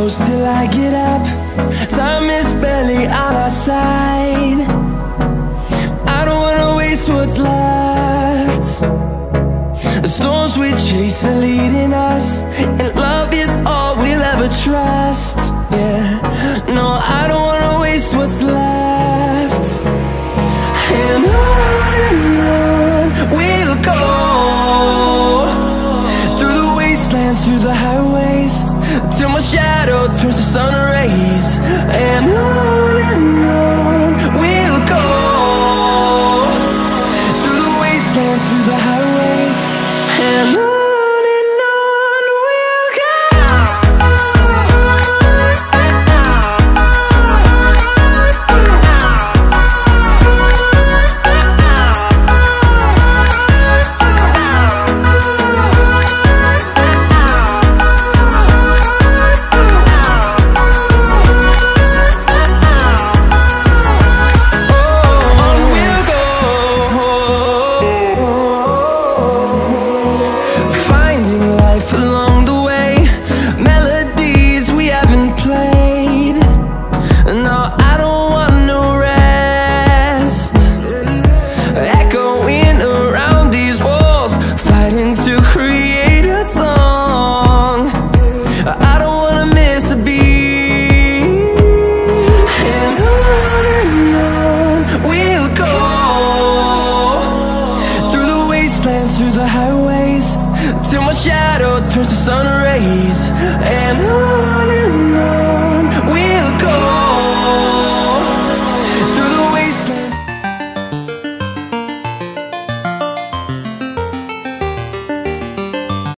close till I get up. Time is barely on our side. I don't wanna waste what's left. The storms we chase are leading us, and